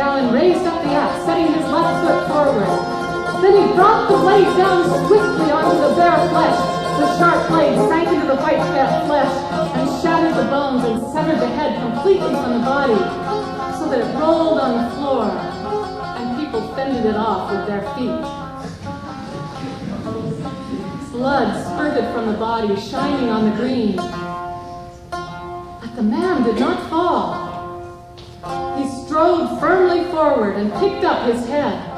down and raised up the axe, setting his left foot forward. Then he dropped the blade down swiftly onto the bare flesh. The sharp blade sank into the white flesh and shattered the bones and severed the head completely from the body, so that it rolled on the floor, and people fended it off with their feet. Blood spurted from the body, shining on the green. But the man did not fall. He strode firmly forward and picked up his head.